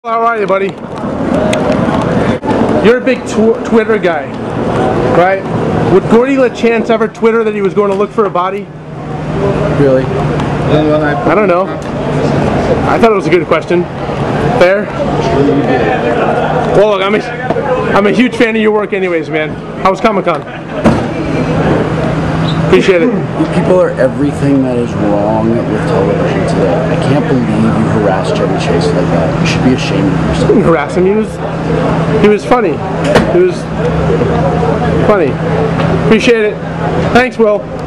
How are you, buddy? You're a big Twitter guy, right? Would Gordy let Chance ever Twitter that he was going to look for a body? Really? I don't know. I thought it was a good question. Fair? Well, look, I'm a huge fan of your work anyways, man. How was Comic-Con? Appreciate it. People are everything that is wrong with television today. I can't believe you harassed Chevy Chase like that. You should be ashamed of yourself. I didn't harass him. He was funny. He was funny. Appreciate it. Thanks, Will.